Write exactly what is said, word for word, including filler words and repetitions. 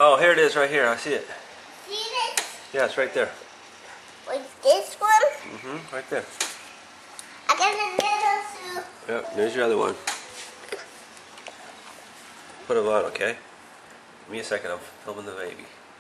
Oh, here it is right here. I see it. See this? Yeah, it's right there. Like this one? Mm-hmm, right there. I got a little soup. Yep, there's your other one. Put them on, okay? Give me a second, I'm filming the baby.